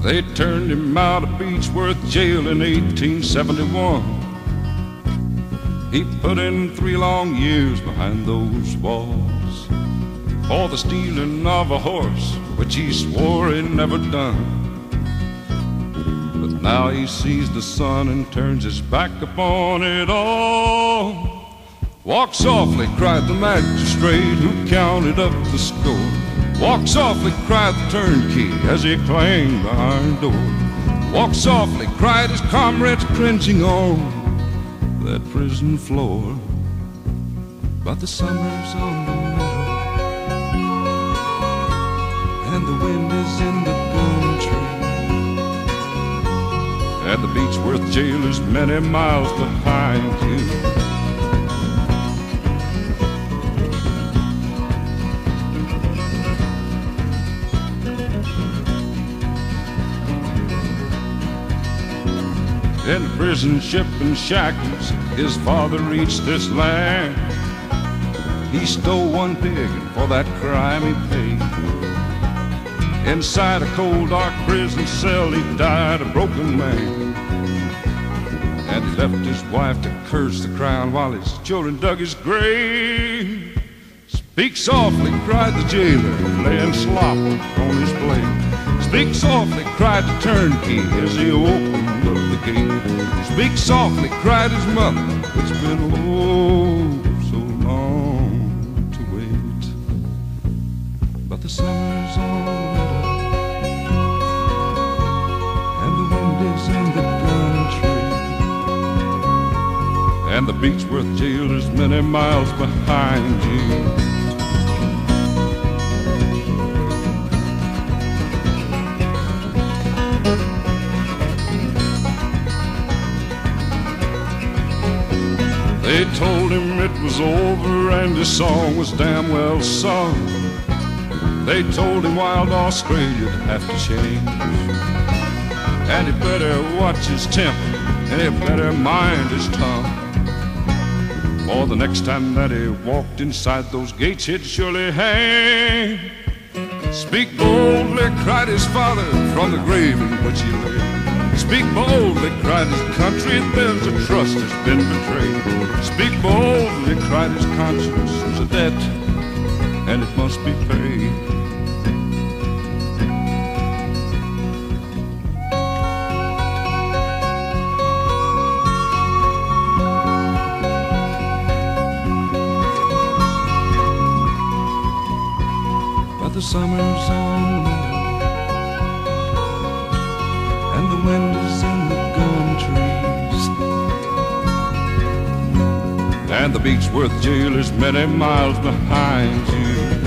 They turned him out of Beechworth jail in 1871. He put in 3 long years behind those walls for the stealing of a horse, which he swore he'd never done. But now he sees the sun and turns his back upon it all. Walk softly, cried the magistrate who counted up the score. Walk softly, cried the turnkey as he clanged the iron door. Walk softly, cried his comrades cringing on that prison floor. But the summer's on the meadow, and the wind is in the gum tree, and the Beechworth jail is many miles behind you. In the prison ship and shackles, his father reached this land. He stole 1 pig, and for that crime he paid. Inside a cold, dark prison cell, he died a broken man. And he left his wife to curse the crown while his children dug his grave. Speak softly, cried the jailer, laying slop on his blade. Speak softly, cried the turnkey as he opened up the gate. Speak softly, cried his mother, it's been oh so long to wait. But the summer's on the meadow, and the wind is in the gum tree, and the Beechworth jail is many miles behind you. They told him it was over and his song was damn well sung. They told him wild Australia'd have to change, and he better watch his temper, and he better mind his tongue. For the next time that he walked inside those gates, he'd surely hang. Speak boldly, cried his father from the grave in which he lay. Speak boldly, cried his country, there's a trust that's been betrayed. Speak boldly, cried his conscience, it's a debt, and it must be paid. But the summer's on the meadow, and the wind is in the gum trees, and the Beechworth jail is many miles behind you.